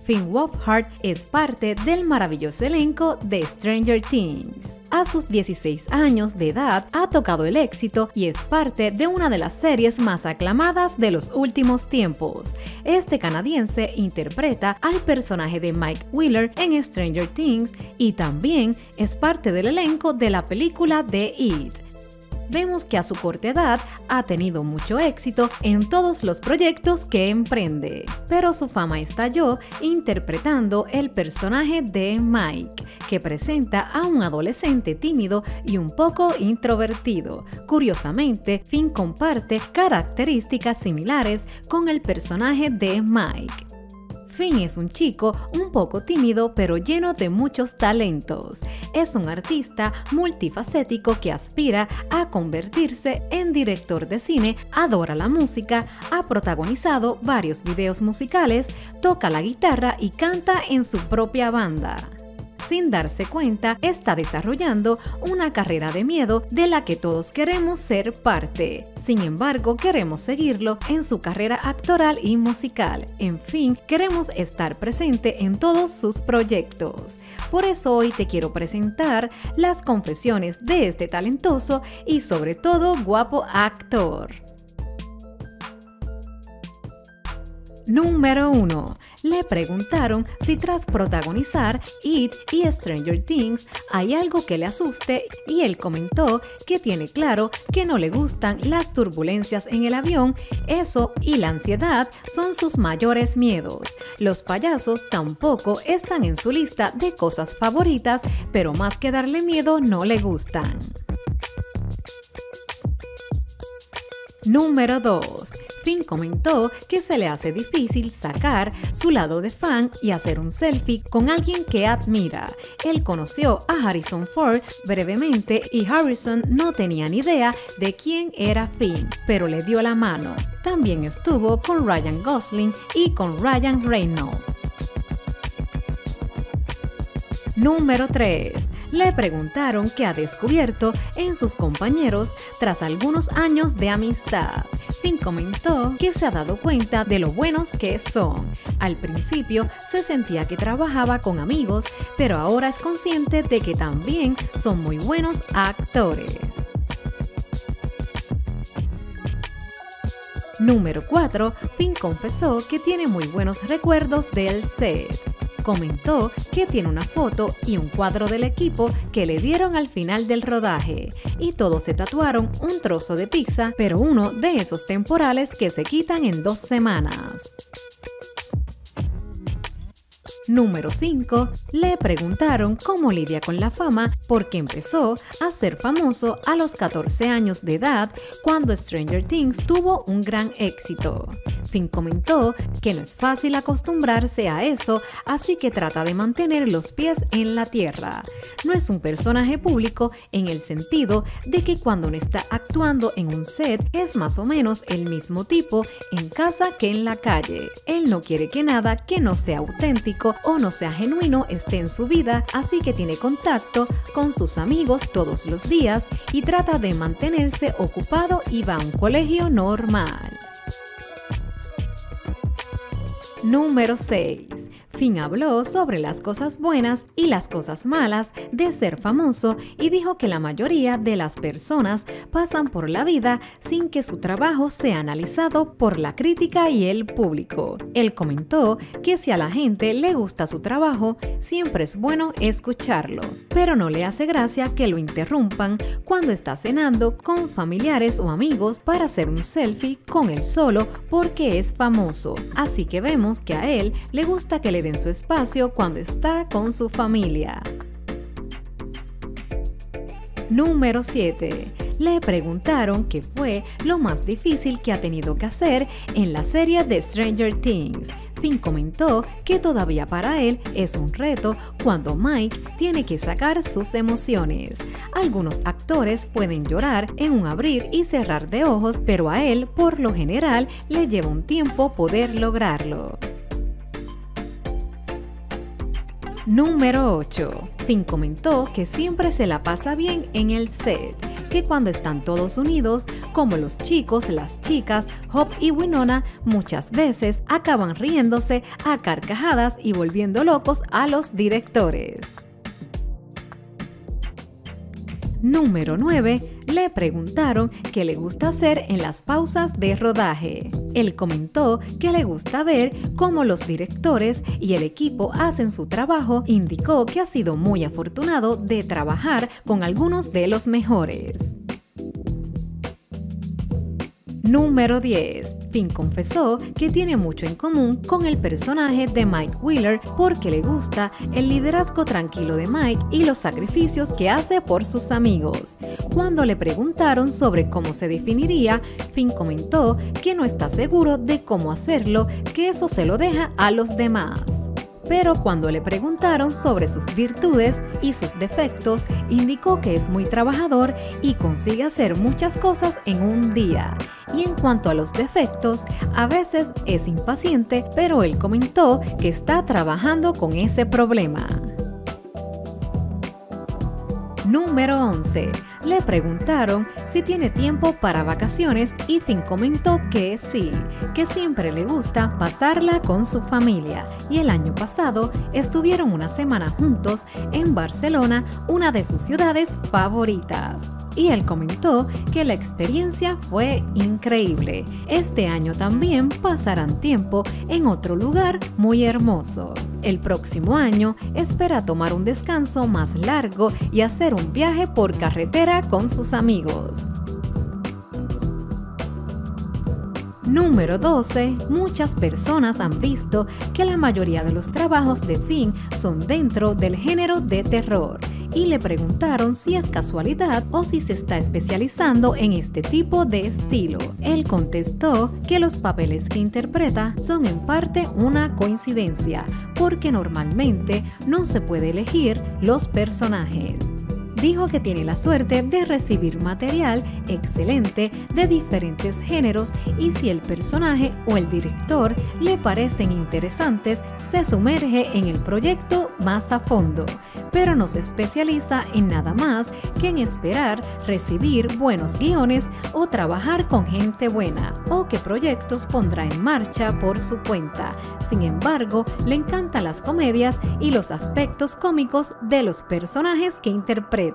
Finn Wolfhard es parte del maravilloso elenco de Stranger Things. A sus 16 años de edad ha tocado el éxito y es parte de una de las series más aclamadas de los últimos tiempos. Este canadiense interpreta al personaje de Mike Wheeler en Stranger Things y también es parte del elenco de la película The It. Vemos que a su corta edad ha tenido mucho éxito en todos los proyectos que emprende, pero su fama estalló interpretando el personaje de Mike, que presenta a un adolescente tímido y un poco introvertido. Curiosamente, Finn comparte características similares con el personaje de Mike. Finn es un chico un poco tímido pero lleno de muchos talentos. Es un artista multifacético que aspira a convertirse en director de cine, adora la música, ha protagonizado varios videos musicales, toca la guitarra y canta en su propia banda. Sin darse cuenta, está desarrollando una carrera de miedo de la que todos queremos ser parte. Sin embargo, queremos seguirlo en su carrera actoral y musical. En fin, queremos estar presente en todos sus proyectos. Por eso hoy te quiero presentar las confesiones de este talentoso y sobre todo guapo actor. Número 1. Le preguntaron si tras protagonizar It y Stranger Things hay algo que le asuste y él comentó que tiene claro que no le gustan las turbulencias en el avión, eso y la ansiedad son sus mayores miedos. Los payasos tampoco están en su lista de cosas favoritas, pero más que darle miedo no le gustan. Número 2. Finn comentó que se le hace difícil sacar su lado de fan y hacer un selfie con alguien que admira. Él conoció a Harrison Ford brevemente y Harrison no tenía ni idea de quién era Finn, pero le dio la mano. También estuvo con Ryan Gosling y con Ryan Reynolds. Número 3. Le preguntaron qué ha descubierto en sus compañeros tras algunos años de amistad. Finn comentó que se ha dado cuenta de lo buenos que son. Al principio se sentía que trabajaba con amigos, pero ahora es consciente de que también son muy buenos actores. Número 4. Finn confesó que tiene muy buenos recuerdos del set. Comentó que tiene una foto y un cuadro del equipo que le dieron al final del rodaje y todos se tatuaron un trozo de pizza, pero uno de esos temporales que se quitan en 2 semanas. Número 5. Le preguntaron cómo lidia con la fama porque empezó a ser famoso a los 14 años de edad cuando Stranger Things tuvo un gran éxito. Finn comentó que no es fácil acostumbrarse a eso, así que trata de mantener los pies en la tierra. No es un personaje público en el sentido de que cuando no está actuando en un set es más o menos el mismo tipo en casa que en la calle. Él no quiere que nada que no sea auténtico o no sea genuino esté en su vida, así que tiene contacto con sus amigos todos los días y trata de mantenerse ocupado y va a un colegio normal. Número 6. Finn habló sobre las cosas buenas y las cosas malas de ser famoso y dijo que la mayoría de las personas pasan por la vida sin que su trabajo sea analizado por la crítica y el público. Él comentó que si a la gente le gusta su trabajo, siempre es bueno escucharlo, pero no le hace gracia que lo interrumpan cuando está cenando con familiares o amigos para hacer un selfie con él solo porque es famoso. Así que vemos que a él le gusta que le den su espacio cuando está con su familia. Número 7. Le preguntaron qué fue lo más difícil que ha tenido que hacer en la serie de Stranger Things. Finn comentó que todavía para él es un reto cuando Mike tiene que sacar sus emociones. Algunos actores pueden llorar en un abrir y cerrar de ojos, pero a él por lo general le lleva un tiempo poder lograrlo. Número 8. Finn comentó que siempre se la pasa bien en el set. que cuando están todos unidos, como los chicos, las chicas, Hope y Winona, muchas veces acaban riéndose a carcajadas y volviendo locos a los directores. Número 9. Le preguntaron qué le gusta hacer en las pausas de rodaje. Él comentó que le gusta ver cómo los directores y el equipo hacen su trabajo. Indicó que ha sido muy afortunado de trabajar con algunos de los mejores. Número 10. Finn confesó que tiene mucho en común con el personaje de Mike Wheeler porque le gusta el liderazgo tranquilo de Mike y los sacrificios que hace por sus amigos. Cuando le preguntaron sobre cómo se definiría, Finn comentó que no está seguro de cómo hacerlo, que eso se lo deja a los demás. Pero cuando le preguntaron sobre sus virtudes y sus defectos, indicó que es muy trabajador y consigue hacer muchas cosas en un día. Y en cuanto a los defectos, a veces es impaciente, pero él comentó que está trabajando con ese problema. Número 11. Le preguntaron si tiene tiempo para vacaciones y Finn comentó que sí, que siempre le gusta pasarla con su familia. Y el año pasado estuvieron una semana juntos en Barcelona, una de sus ciudades favoritas. Y él comentó que la experiencia fue increíble. Este año también pasarán tiempo en otro lugar muy hermoso. El próximo año espera tomar un descanso más largo y hacer un viaje por carretera con sus amigos. Número 12. Muchas personas han visto que la mayoría de los trabajos de Finn son dentro del género de terror y le preguntaron si es casualidad o si se está especializando en este tipo de estilo. Él contestó que los papeles que interpreta son en parte una coincidencia, porque normalmente no se puede elegir los personajes. Dijo que tiene la suerte de recibir material excelente de diferentes géneros y si el personaje o el director le parecen interesantes, se sumerge en el proyecto más a fondo, pero no se especializa en nada más que en esperar recibir buenos guiones o trabajar con gente buena o qué proyectos pondrá en marcha por su cuenta. Sin embargo, le encantan las comedias y los aspectos cómicos de los personajes que interpreta.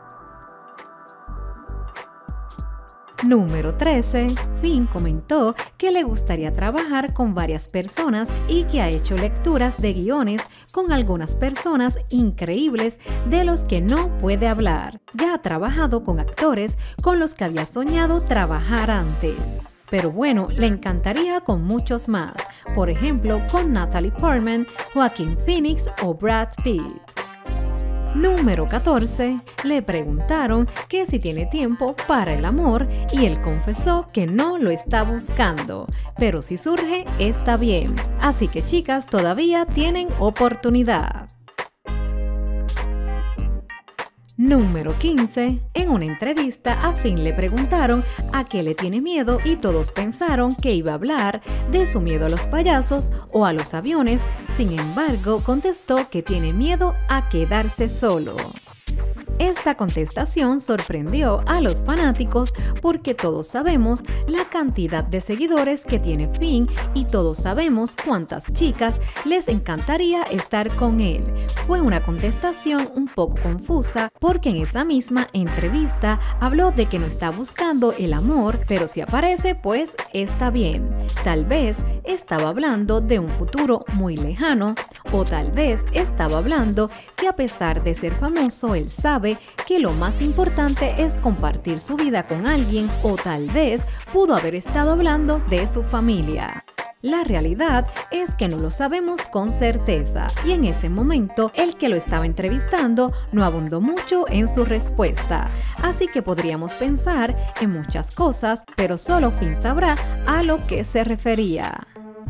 Número 13. Finn comentó que le gustaría trabajar con varias personas y que ha hecho lecturas de guiones con algunas personas increíbles de los que no puede hablar. Ya ha trabajado con actores con los que había soñado trabajar antes. Pero bueno, le encantaría con muchos más, por ejemplo con Natalie Portman, Joaquin Phoenix o Brad Pitt. Número 14. Le preguntaron que si tiene tiempo para el amor y él confesó que no lo está buscando, pero si surge está bien. Así que chicas, todavía tienen oportunidad. Número 15. En una entrevista a Finn le preguntaron a qué le tiene miedo y todos pensaron que iba a hablar de su miedo a los payasos o a los aviones. Sin embargo, contestó que tiene miedo a quedarse solo. Esta contestación sorprendió a los fanáticos porque todos sabemos la cantidad de seguidores que tiene Finn y todos sabemos cuántas chicas les encantaría estar con él. Fue una contestación un poco confusa porque en esa misma entrevista habló de que no está buscando el amor, pero si aparece pues está bien. Tal vez estaba hablando de un futuro muy lejano o tal vez estaba hablando que a pesar de ser famoso él sabe que lo más importante es compartir su vida con alguien o tal vez pudo haber estado hablando de su familia. La realidad es que no lo sabemos con certeza y en ese momento el que lo estaba entrevistando no abundó mucho en su respuesta. Así que podríamos pensar en muchas cosas, pero solo Finn sabrá a lo que se refería.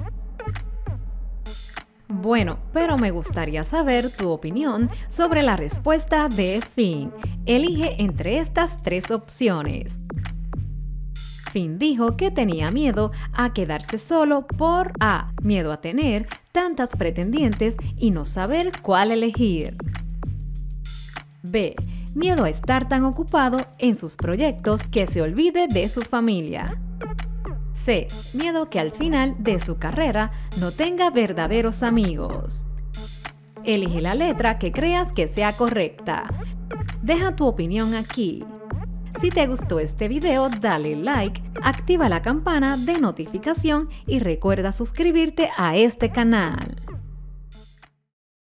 Bueno, pero me gustaría saber tu opinión sobre la respuesta de Finn. Elige entre estas tres opciones. Finn dijo que tenía miedo a quedarse solo por A. Miedo a tener tantas pretendientes y no saber cuál elegir. B. Miedo a estar tan ocupado en sus proyectos que se olvide de su familia. C. Miedo que al final de su carrera no tenga verdaderos amigos. Elige la letra que creas que sea correcta. Deja tu opinión aquí. Si te gustó este video, dale like, activa la campana de notificación y recuerda suscribirte a este canal.